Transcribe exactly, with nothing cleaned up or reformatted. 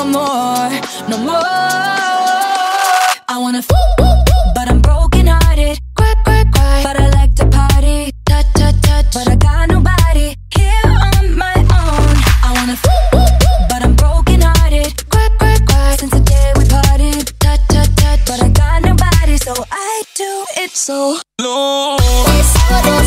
no more, no more. I wanna f but I'm broken hearted. Cry, cry, cry, but I like to party. Touch, touch, touch, but I got nobody here on my own. I wanna f but I'm broken hearted. Cry, cry, cry, since the day we parted. Touch, touch, touch, but I got nobody, so I do it so low.